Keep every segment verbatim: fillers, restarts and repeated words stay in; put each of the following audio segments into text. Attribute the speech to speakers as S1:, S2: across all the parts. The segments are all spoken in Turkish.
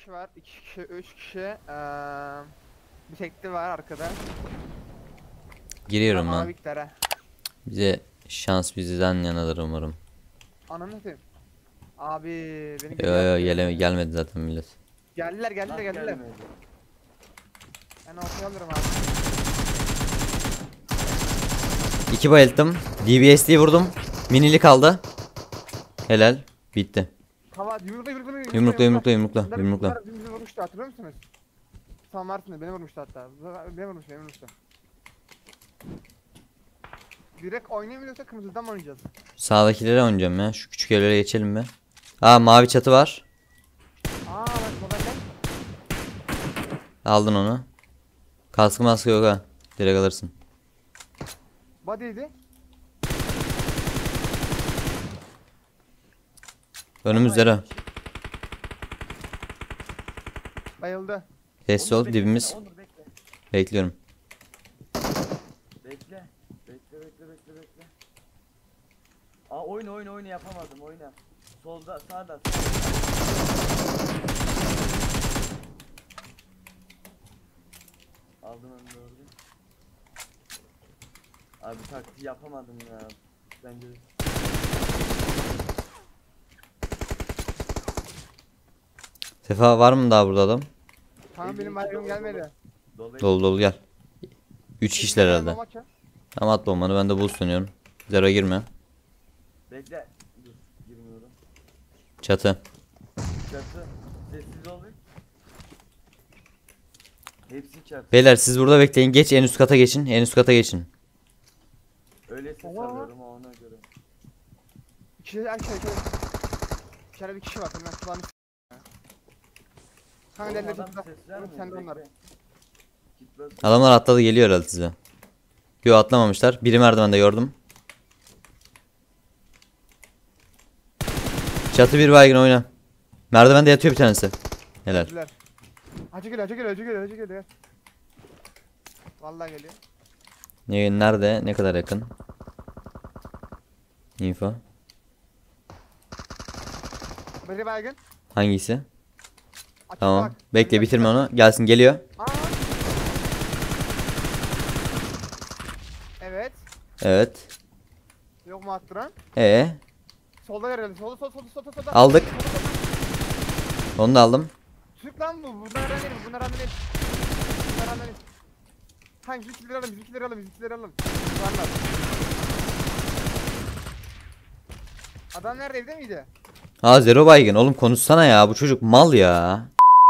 S1: kişi var. iki kişi, üç kişi. Ee, bir tekli var arkada.
S2: Giriyorum
S1: Ama
S2: lan.
S1: Viktor'a.
S2: Bize şans bizden yanadır umarım.
S1: Ananı satayım. Abi beni
S2: Yo
S1: geri
S2: yo
S1: attı.
S2: gele gelmedi zaten millet.
S1: Geldiler geldiler
S3: Nasıl
S1: geldiler.
S3: gelmedi?
S1: Ben ortaya alırım abi.
S2: İki bayılttım. D B S D'yi vurdum. Minili kaldı. Helal. Bitti.
S1: Hava yumrukla yumrukla yumrukla.
S2: Yumrukla yumrukla yumrukla
S1: Bunlar-
S2: yumrukla.
S1: bunlar bizi vurmuştu hatırlıyor musunuz? Sam Martin'de beni vurmuştu hatta. Beni vurmuştu beni vurmuştu. Direkt oynayamıyorsa kırmızıdan mı oynayacağız?
S2: Sağdakilere oynayacağım ya. Şu küçük evlere geçelim be. Aa mavi çatı var.
S1: Aa bak babaannem.
S2: Aldın onu. Kaskı maskı yok ha. Direkt alırsın.
S1: Body'ydi.
S2: Önümüzde ra.
S1: Bayıldı.
S2: Sessiz
S3: Onur
S2: ol
S3: beklesene,
S2: dibimiz.
S3: Onur bekle.
S2: Bekliyorum.
S3: Bekle. Bekle bekle bekle bekle. Aa oyna oyna oyna yapamadım oyna. Solda sağda sağda. Aldım onu gördüm. Abi taktiği yapamadım ya. Bence
S2: Sefa var mı daha burada adam?
S1: Tamam benim baygım gelmedi.
S3: dolu.
S2: Dolu dolu gel. Üç kişiler herhalde.
S1: Bomba atacağım.
S2: Tamam at bombanı, ben de boost dönüyorum. Zero girme.
S3: Bekle. Dur girmiyorum.
S2: Çatı.
S3: Çatı. Sessiz ol. Hepsi çatı.
S2: Beyler siz burada bekleyin. Geç en üst kata geçin. En üst kata geçin.
S3: Öyle ses
S1: Tamam.
S3: alıyorum ona göre.
S1: İçeride erkek erkek. İçeride bir kişi var. Ben kulağını s***. Kanka
S3: Oğlum
S1: derler
S3: adam
S1: çatıda.
S3: ses
S1: Oğlum
S3: vermiyor,
S1: sen de onlar.
S3: bekle. Git bas.
S2: Adamlar atladı, geliyor herhalde size. Yo atlamamışlar. Biri merdivende gördüm. Çatı bir baygın oyna. Merdivende yatıyor bir tanesi. Helal.
S1: Öldüler. Acı geliyor acı geliyor acı geliyor acı geliyor. Vallahi geliyor.
S2: Ne, nerede? Ne kadar yakın? Info.
S1: Biri baygın.
S2: Hangisi?
S1: Açık
S2: Tamam.
S1: bak.
S2: Bekle,
S1: Önüne
S2: bitirme
S1: bak.
S2: onu. Gelsin, geliyor.
S1: Aa. Evet.
S2: Evet.
S1: Yok mu attıran?
S2: Ee,
S1: Solda herhalde. Solda solda solda solda solda.
S2: Aldık.
S1: Solda, solda.
S2: onu da aldım.
S1: Türk lan bu. Bunlar önemli değil. Bunlar önemli değil. Bunlar önemli değil. Hangi bizimkileri alın, bizimkileri alın, bizimkileri alın. Varlar. Adam nerede, evde miydi?
S2: Ha zero baygın. Oğlum konuşsana ya. Bu çocuk mal ya.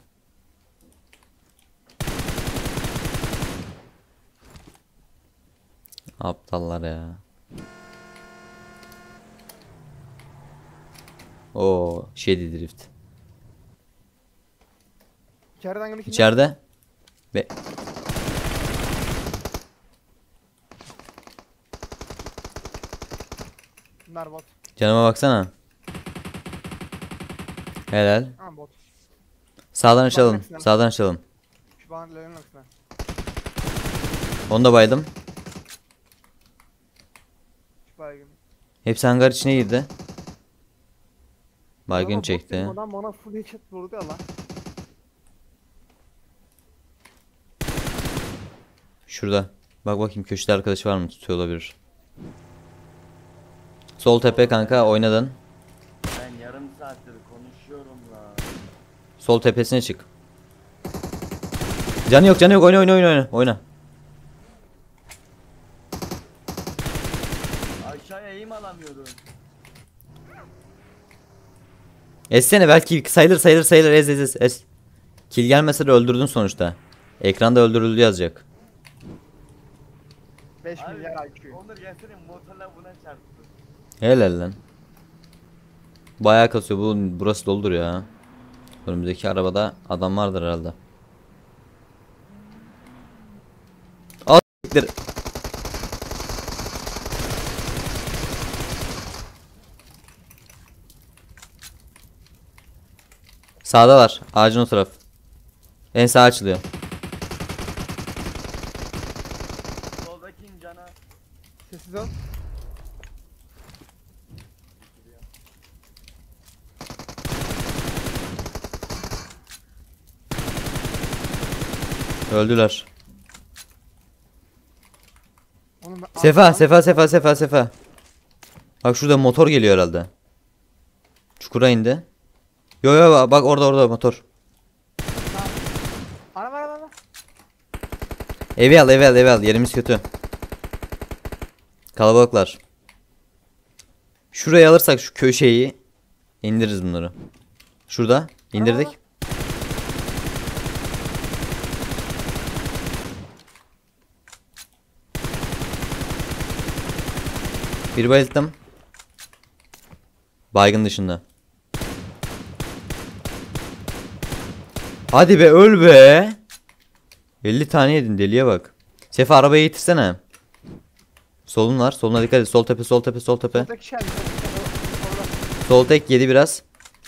S2: Aptallar ya. Oo, Shady Drift.
S1: İçeriden hangi kim?
S2: İçeride. Be
S1: Bunlar bot.
S2: Canıma baksana. Helal.
S1: Ha bot.
S2: Sağdan açalım.
S1: Bakmak
S2: Sağdan açalım.
S1: Şu bağırların aksine.
S2: Onu da baydım.
S1: Şu baygın.
S2: Hepsi hangar içine girdi.
S1: Ama
S2: Baygın
S1: bot
S2: çekti.
S1: dedim, adam bana full headshot vurdu ya lan.
S2: Şurada. Bak bakayım köşede arkadaş var mı, tutuyor olabilir. Sol tepe kanka, oynadın.
S3: Ben yarım saattir konuşuyorum la.
S2: Sol tepesine çık. Canı yok, canı yok, oyna oyna oyna oyna. Oyna.
S3: Aşağıya eğim alamıyorum.
S2: Essene, belki sayılır sayılır sayılır, ez ez ez ez. Kill gelmese de öldürdün sonuçta. Ekranda öldürüldü yazacak.
S1: beş
S3: Abi,
S1: milyar I Q.
S3: Onur gelsene motorla buna çarptı.
S2: Helal lan. Bayağı kasıyor bu, burası doludur ya. Önümüzdeki arabada adam vardır herhalde. Al s**tir. Sağdalar. Ağacın o taraf. En sağ açılıyor.
S3: Soldaki cana.
S1: Sessiz ol.
S2: Öldüler.
S1: Oğlum ben-
S2: Sefa,
S1: arkadan-
S2: Sefa, Sefa, Sefa, Sefa. Bak şurada motor geliyor herhalde. Çukura indi. Yo yo bak orada orada motor.
S1: Araba araba araba.
S2: Evi al, evi al, evi al. Yerimiz kötü. Kalabalıklar. Şurayı alırsak şu köşeyi indiririz bunları. Şurada indirdik.
S1: Araba.
S2: Bir bayılttım. Baygın dışında. Hadi be öl be. elli tane yedin deliye bak. Sefa arabayı yitirsene. Solun var. Soluna dikkat et. Sol tepe, sol tepe, sol tepe.
S1: Buradaki şey. Orada.
S2: Sol tek yedi biraz.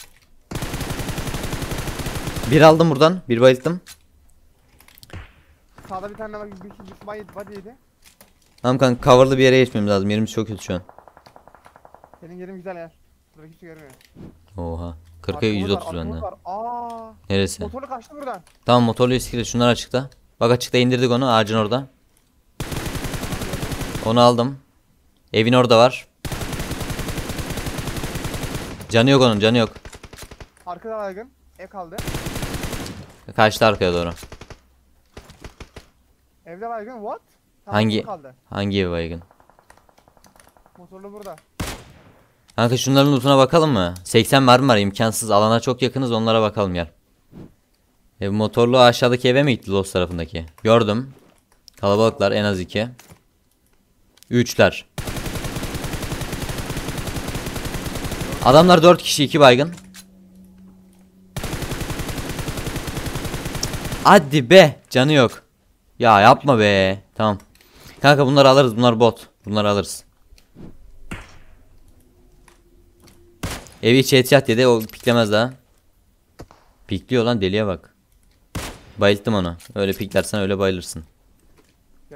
S2: Bir aldım buradan. Bir bayılttım.
S1: Sağda bir tane var. Bir iki bir body body yedi.
S2: Tamam kanka coverlı bir yere geçmemiz lazım. Yerimiz çok kötü şu an.
S1: Senin yerin güzel yer. Burada kimse görmüyor.
S2: Oha. kırka
S1: Arkamız
S2: yüz
S1: var,
S2: otuz
S1: arkamız
S2: bende.
S1: var. Aa,
S2: Neresi?
S1: motorlu kaçtı buradan.
S2: Tamam motorlu iskele. Şunlar açıkta. Bak açıkta indirdik onu ağacın orada. Onu aldım. Evin orada var. Canı yok onun, canı yok.
S1: Arkada baygın. Ev kaldı.
S2: Kaçtı arkaya doğru.
S1: Evde baygın. What? Tamam,
S2: Hangi
S1: motor kaldı.
S2: hangi ev baygın?
S1: Motorlu burada.
S2: Kanka şunların lootuna bakalım mı? seksen mermi var imkansız. Alana çok yakınız onlara bakalım gel. Ev motorlu aşağıdaki eve mi gitti Lost tarafındaki? Gördüm. Kalabalıklar en az iki. Üçler. Adamlar dört kişi iki baygın. Hadi be canı yok. Ya yapma be. Tamam. Kanka bunları alırız bunlar bot. Bunları alırız. Evi içi headshot dedi o piklemez daha. Pikliyor lan deliye bak. Bayılttım onu. Öyle piklersen öyle bayılırsın.
S1: Gel.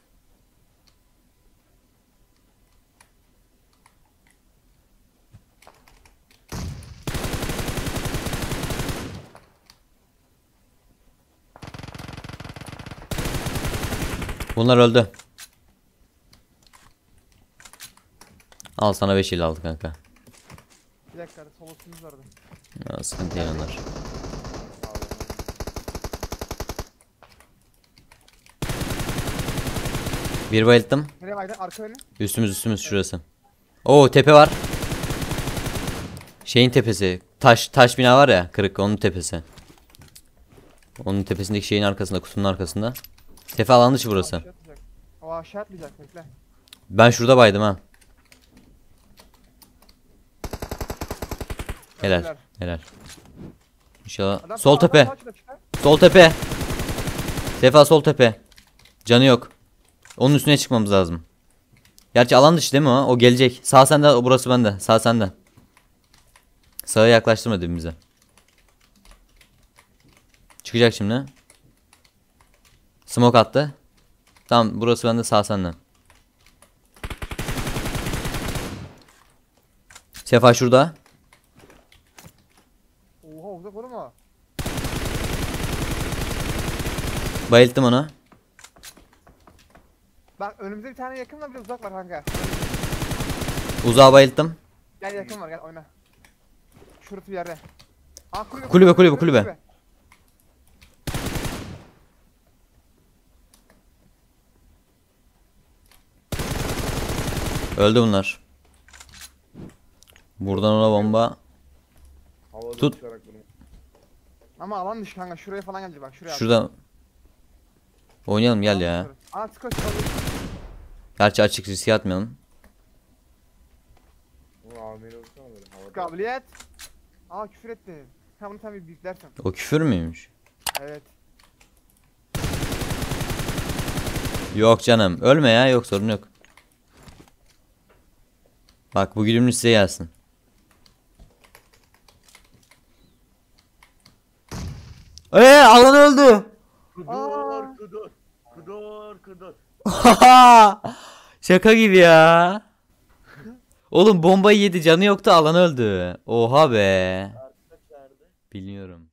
S2: Bunlar öldü. Al sana beş il aldı kanka.
S1: Bir dakika. Solosumuz vardı.
S2: Ya, sıkıntı değil onlar. Bir bayılttım.
S1: Nereye baydın? Arka önü.
S2: Üstümüz üstümüz şurası. Oo tepe var. Şeyin tepesi. Taş taş bina var ya kırık onun tepesi. Onun tepesindeki şeyin arkasında kutunun arkasında. Tepe alan dışı burası.
S1: Aşağı atlayacak. O aşağı atlayacak. Bekle.
S2: Ben şurada baydım ha. Helal.
S1: Öldüler.
S2: Helal. İnşallah.
S1: Adam
S2: Sol
S1: sağ-
S2: tepe.
S1: adam sağ çıkar.
S2: Sol tepe. Sefa sol tepe. Canı yok. Onun üstüne çıkmamız lazım. Gerçi alan dışı değil mi o? O gelecek. Sağ sende, o burası bende. Sağ sende. Sağa yaklaştırma dibimize. Çıkacak şimdi. Smoke attı. Tamam burası bende, sağ sende. Sefa şurada.
S1: Oha uzak olur mu?
S2: Bayılttım onu.
S1: Bak önümüzde bir tane yakın var, bir de uzak var kanka.
S2: Uzağa bayılttım.
S1: Gel yakın var, gel oyna. Şurası bir yerde. Aa, kulübe,
S2: Kulübe, kulübe, kulübe. Öldü bunlar. Buradan ona bomba.
S3: Havada
S2: Tut.
S3: uçarak bunu.
S1: Ama alan dışı kanka, şuraya falan gelecek bak, şuraya.
S2: Şurada. Oynayalım gel ya.
S1: Aa tıkır tıkır.
S2: Gerçi açık riske atmayalım.
S3: Bunu ameli olsana böyle havada.
S1: Kabiliyet. Aa küfür etti. Sen bunu sen bir biplersin.
S2: O küfür müymüş?
S1: Evet.
S2: Yok canım. Ölme ya, yok sorun yok. Bak bu gülümlü size gelsin. Eee alan öldü.
S1: Aa.
S3: Kudur kudur. Kudur kudur.
S2: Şaka gibi ya. Oğlum bombayı yedi, canı yoktu, alan öldü. Oha be.
S3: Arkadaş nerede?
S2: Bilmiyorum.